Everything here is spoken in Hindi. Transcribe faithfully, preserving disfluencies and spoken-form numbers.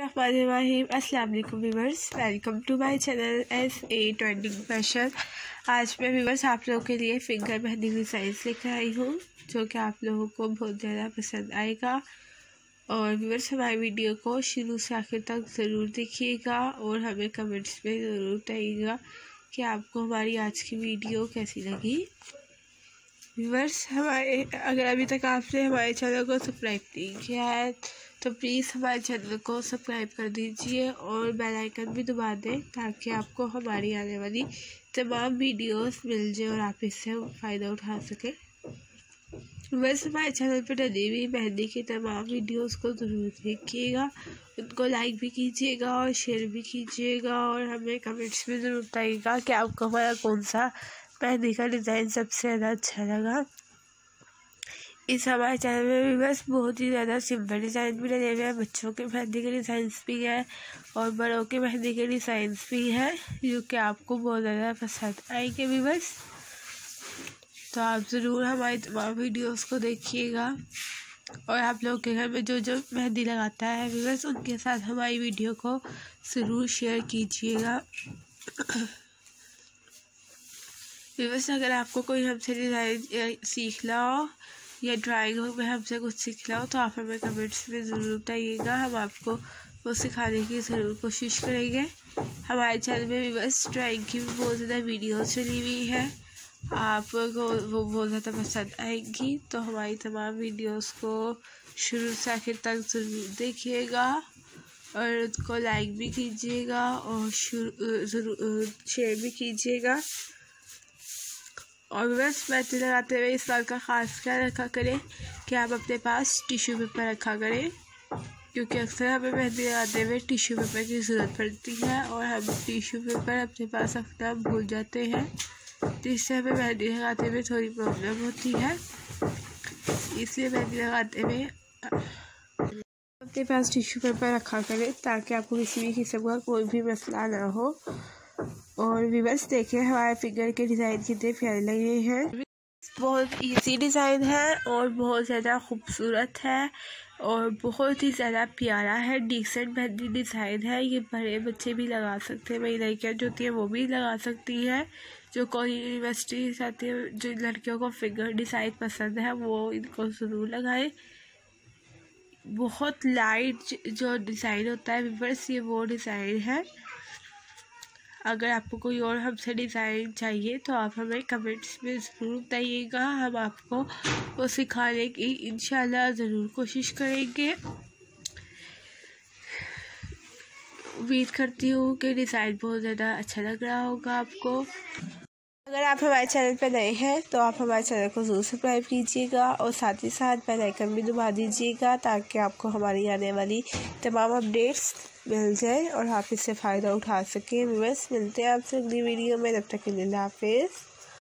बिस्मिल्लाहिर्रहमानिर्रहीम। अस्सलाम वालेकुम viewers, welcome to my channel S A trending fashion. आज मैं व्यूअर्स आप लोगों के लिए फिंगर मेहंदी डिज़ाइंस लेकर आई हूँ जो कि आप लोगों को बहुत ज़्यादा पसंद आएगा। और व्यूअर्स हमारी वीडियो को शुरू से आखिर तक ज़रूर देखिएगा और हमें कमेंट्स में ज़रूर बताइएगा कि आपको हमारी आज की वीडियो कैसी लगी। व्यूअर्स हमारे अगर अभी तक आपने हमारे चैनल को सब्सक्राइब नहीं किया है तो प्लीज़ हमारे चैनल को सब्सक्राइब कर दीजिए और बेल आइकन भी दबा दें ताकि आपको हमारी आने वाली तमाम वीडियोस मिल जाए और आप इससे फ़ायदा उठा सकें। व्यूअर्स हमारे चैनल पर डली हुई मेहंदी की तमाम वीडियोस को ज़रूर देखिएगा, उनको लाइक भी कीजिएगा और शेयर भी कीजिएगा और हमें कमेंट्स में ज़रूर बताइएगा कि आपको हमारा कौन सा मेहंदी का डिज़ाइन सबसे ज़्यादा अच्छा लगा। इस हमारे चैनल में भी बस बहुत ही ज़्यादा सिंपल डिज़ाइन भी लगे हुए हैं, बच्चों के मेहंदी के डिज़ाइंस भी हैं और बड़ों के मेहंदी के डिज़ाइंस भी हैं जो कि आपको बहुत ज़्यादा पसंद आएंगे भी बस। तो आप ज़रूर हमारी तमाम वीडियोस को देखिएगा और आप लोगों के घर में जो जो मेहंदी लगाता है भी बस उनके साथ हमारी वीडियो को ज़रूर शेयर कीजिएगा। व्यूअर्स अगर आपको कोई हमसे डिज़ाइन सीखना हो या ड्राइंग में हमसे कुछ सीखना हो तो आप हमें कमेंट्स में ज़रूर बताइएगा, हम आपको वो सिखाने की ज़रूर कोशिश करेंगे। हमारे चैनल में व्यूअर्स ड्राइंग की भी बहुत ज़्यादा वीडियोस चली हुई है, आपको वो बहुत ज़्यादा पसंद आएंगी। तो हमारी तमाम वीडियोस को शुरू से आखिर तक ज़रूर देखिएगा और उनको लाइक भी कीजिएगा और ज़रूर शेयर भी कीजिएगा। और बस मेहंदी लगाते हुए इस बात का ख़ास ख्याल रखा करें कि आप अपने पास टिश्यू पेपर रखा करें, क्योंकि अक्सर हमें मेहंदी लगाते हुए टिश्यू पेपर की ज़रूरत पड़ती है और हम टिश्यू पेपर अपने पास रखना भूल जाते हैं, तो इससे हमें मेहंदी लगाते हुए थोड़ी प्रॉब्लम होती है। इसलिए मेहंदी लगाते हुए अपने पास टिश्यू पेपर रखा करें ताकि आपको किसी भी किस्म का कोई भी मसला ना हो। और व्यूअर्स देखिए हमारे फिगर के डिज़ाइन कितने प्यारे लगे हैं, बहुत इजी डिज़ाइन है और बहुत ज़्यादा खूबसूरत है और बहुत ही ज़्यादा प्यारा है। डिसेंट मेहंदी डिज़ाइन है, ये बड़े बच्चे भी लगा सकते हैं, मेरी लड़कियाँ जो होती हैं वो भी लगा सकती है। जो कोई यूनिवर्सिटी जाती है, जो लड़कियों को फिगर डिज़ाइन पसंद है वो इनको ज़रूर लगाएं। बहुत लाइट जो डिज़ाइन होता है व्यूअर्स ये वो डिज़ाइन है। अगर आपको कोई और हमसे डिज़ाइन चाहिए तो आप हमें कमेंट्स में ज़रूर बताइएगा, हम आपको वो सिखाने की इंशाल्लाह ज़रूर कोशिश करेंगे। उम्मीद करती हूँ कि डिज़ाइन बहुत ज़्यादा अच्छा लग रहा होगा आपको। अगर आप हमारे चैनल पर नए हैं तो आप हमारे चैनल को ज़रूर सब्सक्राइब कीजिएगा और साथ ही साथ बेल आइकन भी दबा दीजिएगा ताकि आपको हमारी आने वाली तमाम अपडेट्स मिल जाए और आप इससे फ़ायदा उठा सकें। व्यूअर्स मिलते हैं आपसे अगली वीडियो में, तब तक के लिए अल्लाह हाफ़िज़।